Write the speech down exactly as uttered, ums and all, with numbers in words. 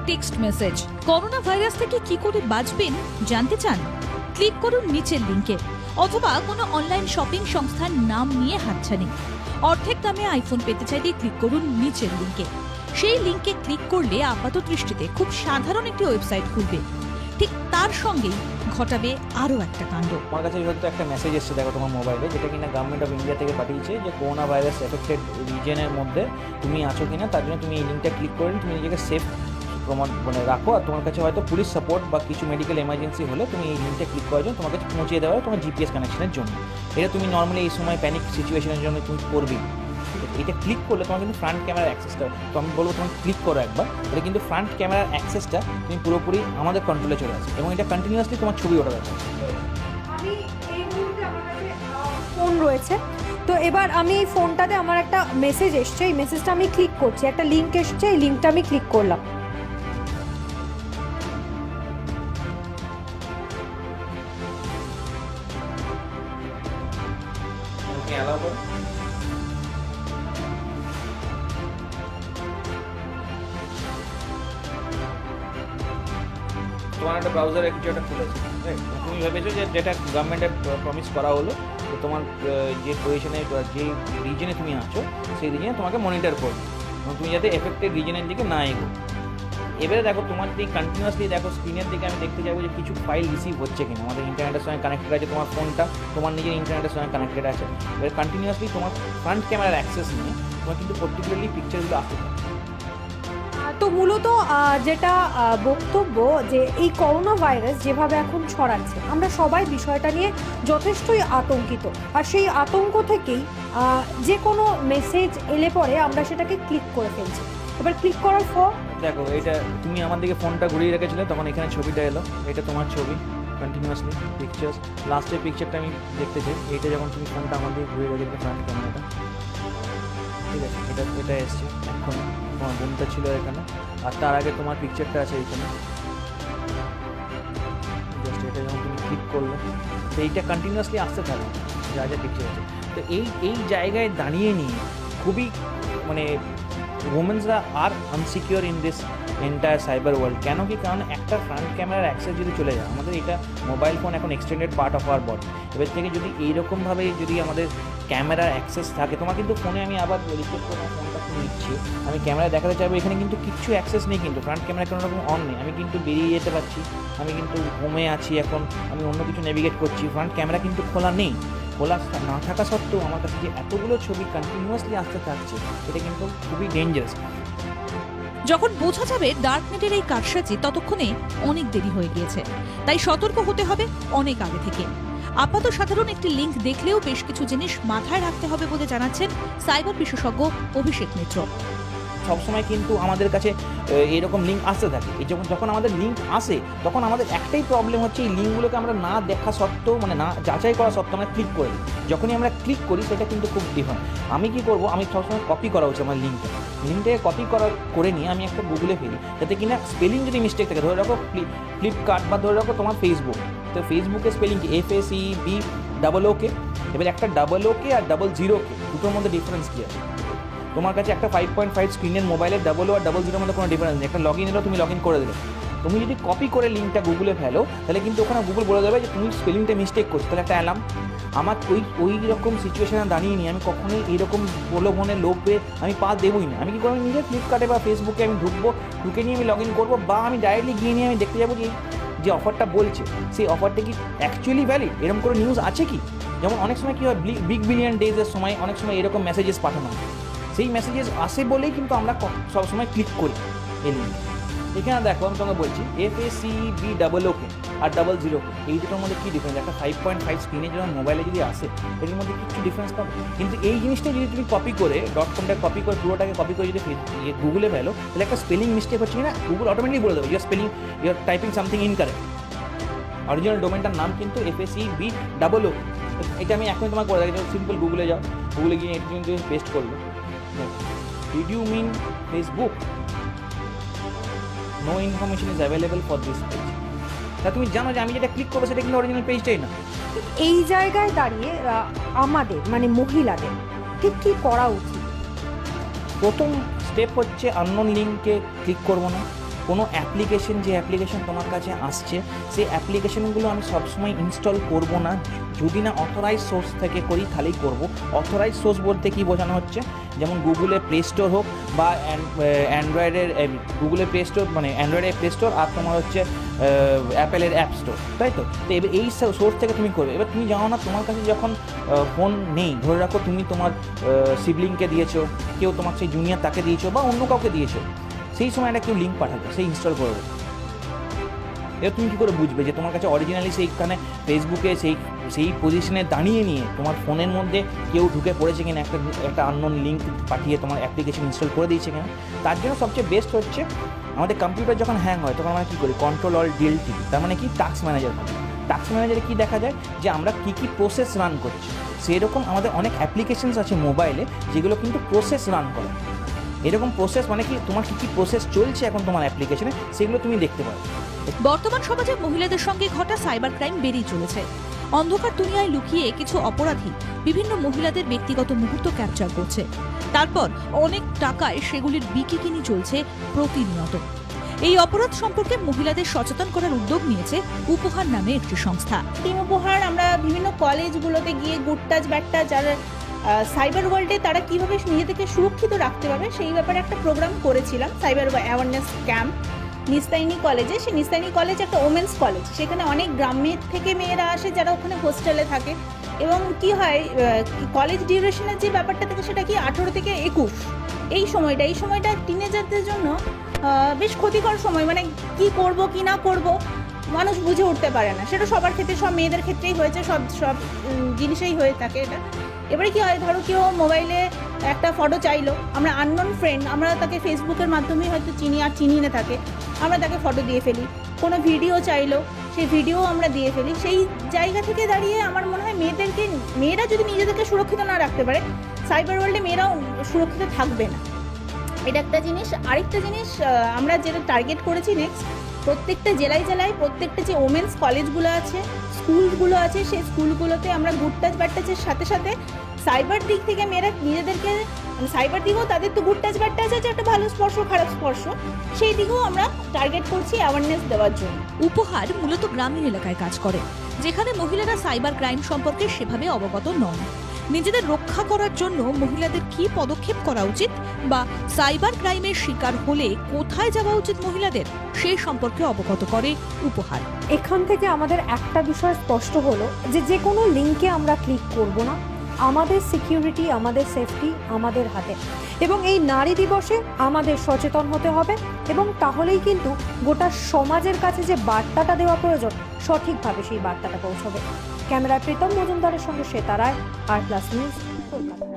Text message. Corona virus থেকে কি করে বাঁচবেন জানতে চান? ক্লিক করুন নিচের লিঙ্কে, অথবা কোনো অনলাইন শপিং সংস্থার নাম নিয়ে হাতছানি। অর্ধেক দামে আইফোন পেতে চাইলে ক্লিক করুন নিচের লিঙ্কে। সেই লিঙ্কে ক্লিক করলে আপাত দৃষ্টিতে খুব সাধারণ একটি ওয়েবসাইট খুলবে, ঠিক তার সঙ্গেই ঘটাবে আরও একটা কাণ্ড। আমার কাছে হয়তো একটা মেসেজ এসছে, দেখো তোমার মোবাইলে, যেটা কিনা গভর্নমেন্ট অফ ইন্ডিয়া থেকে পাঠিয়েছে যে করোনা ভাইরাস এফেক্টেড রিজনের মধ্যে তুমি আছো কিনা, তার জন্য তুমি এই লিঙ্কটা ক্লিক করে তুমি নিজেকে সেফ প্রমাণ মানে রাখো। আর তোমার কাছে হয়তো পুলিশ সাপোর্ট বা কিছু মেডিকেল এমার্জেন্সি হলে তুমি এই লিঙ্কটা ক্লিক করার জন্য তোমাকে পৌঁছে দেওয়া হয় তোমার জিপিএস কানেকশনের জন্য। এটা তুমি নর্মালি এই সময় প্যানিক সিচুয়েশনের জন্য তুমি করবেই। এটা ক্লিক করলে তোমার কিন্তু ফ্রন্ট ক্যামেরার অ্যাক্সেসটা, তো আমি বলবো তোমাকে ক্লিক করো একবার, তাহলে কিন্তু ফ্রন্ট ক্যামেরার অ্যাক্সেসটা তুমি পুরোপুরি আমাদের কন্ট্রোলে চলে আসে এবং এটা কন্টিনিউয়াসলি তোমার ছবি ওঠা যাবে। আমি এই মুহূর্তে আমার কাছে ফোন রয়েছে, তো এবার আমি এই ফোনটাতে আমার একটা মেসেজ এসছে, এই মেসেজটা আমি ক্লিক করছি, একটা লিঙ্ক এসছে, এই লিঙ্কটা আমি ক্লিক করলাম। তোমার একটা ব্রাউজারে কিছু একটা খুলেছে, তুমি ভেবেছো যে যেটা গভর্নমেন্টের প্রমিস করা হলো যে তোমার যে পজিশনে যে রিজনে তুমি আছো সেই রিজনে তোমাকে মনিটর করবে এবং তুমি যাতে এফেক্টেড রিজনের দিকে না এগো। এবারে দেখো তোমার দিকে কন্টিনিউয়াসলি দেখো স্ক্রিনের দিকে আমি দেখতে যাবো যে কিছু ফাইল রিসিভ হচ্ছে কিনা, আমাদের ইন্টারনেটের সঙ্গে কানেক্টেড আছে, তোমার ফোনটা তোমার নিজের ইন্টারনেটের সঙ্গে কানেক্টেড আছে। এবার কন্টিনিউয়াসলি তোমার ফ্রন্ট ক্যামেরার অ্যাক্সেস নিয়ে তোমার কিন্তু পার্টিকুলারলি পিকচারগুলো আসতে পারে। তো মূলত যেটা বক্তব্য যে এই করোনা ভাইরাস যেভাবে এখন ছড়াচ্ছে, আমরা সবাই বিষয়টা নিয়ে যথেষ্টই আতঙ্কিত, আর সেই আতঙ্ক থেকেই যে কোনো মেসেজ এলে পরে আমরা সেটাকে ক্লিক করে ফেলছি। এবার ক্লিক করার পর দেখো এটা তুমি আমার দিকে ফোনটা ঘুরিয়ে রেখেছিলে, তখন এখানে ছবিটা এলো, এটা তোমার ছবি কন্টিনিউয়াসলি পিকচার্স। লাস্টের পিকচারটা আমি দেখতে চাই, এইটা যখন তুমি ফোনটা আমার দিকে ঘুরিয়ে রেখেছিলে ফ্রন্ট ক্যামেরাটা, ঠিক আছে, এটা এটা এসছে এখন তোমার বোনটা ছিল এখানে, আর তার আগে তোমার পিকচারটা আছে এইখানে। জাস্ট এটা যখন তুমি ক্লিক করলে তো এইটা কন্টিনিউয়াসলি আসতে থাকে যা যা পিকচার আছে। তো এই এই জায়গায় দাঁড়িয়ে নিয়ে খুবই মানে ওমেন্সরা আর unsecure in this entire cyber world. কেন কি? কারণ একটা ফ্রন্ট ক্যামেরার অ্যাক্সেস যদি চলে যায়, আমাদের এটা মোবাইল ফোন এখন extended part of our body, এবার থেকে যদি এইরকমভাবে যদি আমাদের ক্যামেরার অ্যাক্সেস থাকে, তোমার কিন্তু ফোনে আমি আবার রিকোয়েস্ট করে ফোনটা নিচ্ছি, আমি ক্যামেরা দেখাতে চাইবো, এখানে কিন্তু কিচ্ছু অ্যাক্সেস নেই, কিন্তু ফ্রন্ট ক্যামেরা কোনো রকম অন নেই, আমি কিন্তু বেরিয়ে যেতে পারছি, আমি কিন্তু হোমে আছি, এখন আমি অন্য কিছু নেভিগেট করছি, ফ্রন্ট ক্যামেরা কিন্তু খোলা নেই। খোলা না থাকা সত্ত্বেও আমার কাছে যে এতগুলো ছবি কন্টিনিউয়াসলি আসতে থাকছে, এটা কিন্তু খুবই ডেঞ্জারাস। যখন বোঝা যাবে ডার্কনেটের এই কারসাজি, ততক্ষণে অনেক দেরি হয়ে গিয়েছে। তাই সতর্ক হতে হবে অনেক আগে থেকে। আপাত সাধারণ একটি লিঙ্ক দেখলেও বেশ কিছু জিনিস মাথায় রাখতে হবে বলে জানাচ্ছেন সাইবার বিশেষজ্ঞ অভিষেক মিত্র। সবসময় কিন্তু আমাদের কাছে এরকম লিঙ্ক আসতে থাকে, এই যখন যখন আমাদের লিঙ্ক আসে তখন আমাদের একটাই প্রবলেম হচ্ছে এই লিঙ্কগুলোকে আমরা না দেখা সত্ত্বেও, মানে না যাচাই করা সত্ত্বেও আমরা ক্লিক করে দিই। যখনই আমরা ক্লিক করি সেটা কিন্তু খুব ডিফারেন্ট। আমি কি করব, আমি সবসময় কপি করা হচ্ছে আমার লিঙ্কটা, লিঙ্কটাকে কপি করা করে নিয়ে আমি একটা গুগলে ফেলি, যাতে কিনা স্পেলিং যদি মিস্টেক থাকে, ধরে রাখো ফ্লিপকার্ট বা ধরে রাখো তোমার ফেসবুক, তো ফেসবুকের স্পেলিং কি F S E B double O K, এবার একটা ডাবল ওকে আর ডাবল জিরোকে দুটোর মধ্যে ডিফারেন্স কী আছে? তোমার কাছে একটা ফাইভ পয়েন্ট ফাইভ স্ক্রিনের মোবাইলের ডাবল ও আর ডাবল জিরোর মধ্যে কোনো ডিফারেন্স নেই, একটা লগ ইন এলো, তুমি লগ ইন করে দিলে। তুমি যদি কপি করে লিঙ্কটা গুগলে ফেলো, তাহলে কিন্তু ওখানে গুগল বলে দেবে যে তুমি স্পেলিংটা মিস্টেক করছো, তাহলে একটা অ্যালার্ম। আমার ওই ওই রকম সিচুয়েশনে দাঁড়িয়ে নিই, আমি কখনোই এইরকম প্রলোভনের লোভে আমি পা দেবই না। আমি কী করবো, নিজে ফ্লিপকার্টে বা ফেসবুকে আমি ঢুকবো, ঢুকে নিয়ে আমি লগ ইন করবো, বা আমি ডাইরেক্টলি গিয়ে নিয়ে আমি দেখতে যাবো যে যে অফারটা বলছে সেই অফারটা কি অ্যাকচুয়ালি ভ্যালিড, এরকম করে নিউজ আছে কি। যেমন অনেক সময় কী হয়, বিগ বিলিয়ন ডেজের সময় অনেক সময় এরকম মেসেজেস পাঠানো হয়, সেই মেসেজেস আসে বলেই কিন্তু আমরা সবসময় ক্লিক করি এই লিঙ্কে। এখানে দেখো আমি তোমাকে বলছি F A C B double O K আর ডাবল জিরো, এই দুটোর মধ্যে কী ডিফারেন্স? একটা ফাইভ পয়েন্ট ফাইভ স্ক্রিনে যখন মোবাইলে যদি আসে এর মধ্যে কিছু ডিফারেন্স পাবে, কিন্তু এই জিনিসটা যদি তুমি কপি করে ডট কমটা কপি করে পুরোটাকে কপি করে যদি গুগলে ফেলো, তাহলে একটা স্পেলিং মিস্টেক হচ্ছে কিনা গুগল অটোমেটিক বলে দেবে your spelling your typing something incorrect. Original ডোমেনটার নাম কিন্তু F A C B double O. এটা আমি এখন তোমাকে করে দেখি, সিম্পল গুগলে যাও, গুগলে গিয়ে এটা কিন্তু পেস্ট করবে, Did you mean Facebook? No information is available for this page. তা তুমি জানো যে আমি যেটা ক্লিক করবো সেটা কিন্তু অরিজিনাল পেজটাই না। এই জায়গায় দাঁড়িয়ে আমাদের মানে মহিলাদের ঠিক কী করা উচিত? প্রথম স্টেপ হচ্ছে আননোন লিঙ্কে ক্লিক করবো না, কোনো অ্যাপ্লিকেশন, যে অ্যাপ্লিকেশন তোমার কাছে আসছে সেই অ্যাপ্লিকেশনগুলো আমি সবসময় ইনস্টল করব না, যদি না অথরাইজ সোর্স থেকে করি তাহলেই করব। অথরাইজ সোর্স বলতে কি বোঝানো হচ্ছে, যেমন গুগলের প্লে স্টোর হোক বা অ্যান্ড্রয়েডের গুগলের প্লে স্টোর মানে অ্যান্ড্রয়েডের প্লে স্টোর আর তোমার হচ্ছে অ্যাপেলের অ্যাপ স্টোর, তাই তো। তো এবার এই সোর্স থেকে তুমি করবে। এবার তুমি জানো না তোমার কাছে যখন ফোন নেই, ধরে রাখো তুমি তোমার সিবলিংকে দিয়েছো, কেউ তোমার সেই জুনিয়র তাকে দিয়েছো বা অন্য কাউকে দিয়েছো, সেই সময় একটা কেউ লিঙ্ক পাঠাবে, সেই ইনস্টল করবে। এবার তুমি কী করে বুঝবে যে তোমার কাছে অরিজিনালি সেইখানে ফেসবুকে সেই সেই পজিশনে দাঁড়িয়ে নিয়ে তোমার ফোনের মধ্যে কেউ ঢুকে পড়েছে কিনা, একটা একটা আননোন লিঙ্ক পাঠিয়ে তোমার অ্যাপ্লিকেশন ইনস্টল করে দিয়েছে কিনা। তার জন্য সবচেয়ে বেস্ট হচ্ছে আমাদের কম্পিউটার যখন হ্যাং হয় তখন আমরা কী করি, কন্ট্রোল অল ডিএলটি, তার মানে কি টাস্ক ম্যানেজার করি। টাস্ক ম্যানেজারে কী দেখা যায় যে আমরা কী কী প্রসেস রান করছি, সেই রকম আমাদের অনেক অ্যাপ্লিকেশনস আছে মোবাইলে যেগুলো কিন্তু প্রসেস রান করে। এরকম প্রসেস মানে কি তোমার কী কী প্রসেস চলছে এখন তোমার অ্যাপ্লিকেশনে, সেগুলো তুমি দেখতে পাবে। বর্তমান সমাজে মহিলাদের সঙ্গে ঘটা সাইবার ক্রাইম বেড়েই চলেছে। অন্ধকার দুনিয়ায় লুকিয়ে কিছু অপরাধী বিভিন্ন মহিলাদের ব্যক্তিগত মুহূর্ত ক্যাপচার করছে, তারপর অনেক টাকায় সেগুলির বিক্রি কিনি চলছে প্রতিনিয়ত। এই অপরাধ সম্পর্কে মহিলাদের সচেতন করার উদ্যোগ নিয়েছে উপহার নামে একটি সংস্থা। টিম উপহার আমরা বিভিন্ন কলেজগুলোতে গিয়ে গুড টাচ ব্যাড টাচ যারা সাইবার ওয়ার্ল্ডে তারা কীভাবে নিজেদেরকে সুরক্ষিত রাখতে পারবে সেই ব্যাপারে একটা প্রোগ্রাম করেছিলাম, সাইবার অ্যাওয়ারনেস ক্যাম্প নিস্তাইনি কলেজে। সেই নিস্তাইনি কলেজ একটা ওমেন্স কলেজ, সেখানে অনেক গ্রামের থেকে মেয়েরা আসে যারা ওখানে হোস্টেলে থাকে। এবং কি হয়, কলেজ ডিউরেশনের যে ব্যাপারটা থাকে সেটা কি আঠেরো থেকে একুশ এই সময়টা এই সময়টা টিনেজারদের জন্য বেশ ক্ষতিকর সময়, মানে কি করব কি না করব মানুষ বুঝে উঠতে পারে না। সেটা সবার ক্ষেত্রে, সব মেয়েদের ক্ষেত্রেই হয়েছে, সব সব জিনিসেই হয়ে থাকে এটা। এবারে কি হয়, ধরো কেউ মোবাইলে একটা ফটো চাইলো, আমরা আননোন ফ্রেন্ড, আমরা তাকে ফেসবুকের মাধ্যমেই হয়তো চিনি আর চিনি না থাকে, আমরা তাকে ফটো দিয়ে ফেলি। কোনো ভিডিও চাইলো, সেই ভিডিও আমরা দিয়ে ফেলি। সেই জায়গা থেকে দাঁড়িয়ে আমার মনে হয় মেয়েদেরকে, মেয়েরা যদি নিজেদেরকে সুরক্ষিত না রাখতে পারে, সাইবার ওয়ার্ল্ডে মেয়েরাও সুরক্ষিত থাকবে না। এটা একটা জিনিস। আরেকটা জিনিস আমরা যেটা টার্গেট করেছি নেক্সট, প্রত্যেকটা জেলায় জেলায় প্রত্যেকটা যে ওমেন্স কলেজগুলো আছে, স্কুলগুলো আছে, সেই স্কুলগুলোতে আমরা গুড টাচ ব্যাড টাচের সাথে সাথে সাইবার দিক থেকে মেয়েরা নিজেদেরকে, মানে সাইবার দিকেও তাদের তো গুড টাচ ব্যাড টাচ আছে, একটা ভালো স্পর্শ খারাপ স্পর্শ, সেই দিকেও আমরা টার্গেট করছি অ্যাওয়ারনেস দেওয়ার জন্য। উপহার মূলত গ্রামীণ এলাকায় কাজ করে, যেখানে মহিলারা সাইবার ক্রাইম সম্পর্কে সেভাবে অবগত নন। নিজেদের রক্ষা করার জন্য মহিলাদের কি পদক্ষেপ করা উচিত বা সাইবার ক্রাইমের শিকার হলে কোথায় যাওয়া উচিত মহিলাদের, সেই সম্পর্কে অবগত করে উপহার। এখান থেকে আমাদের একটা বিষয় স্পষ্ট হলো যে যে কোনো লিঙ্কে আমরা ক্লিক করব না। আমাদের সিকিউরিটি, আমাদের সেফটি আমাদের হাতে, এবং এই নারী দিবসে আমাদের সচেতন হতে হবে, এবং তাহলেই কিন্তু গোটা সমাজের কাছে যে বার্তাটা দেওয়া প্রয়োজন সঠিকভাবে সেই বার্তাটা পৌঁছবে। ক্যামেরায় প্রীতম মজুমদারের সঙ্গে শ্বেতা রায়, আর প্লাস নিউজ, কলকাতা।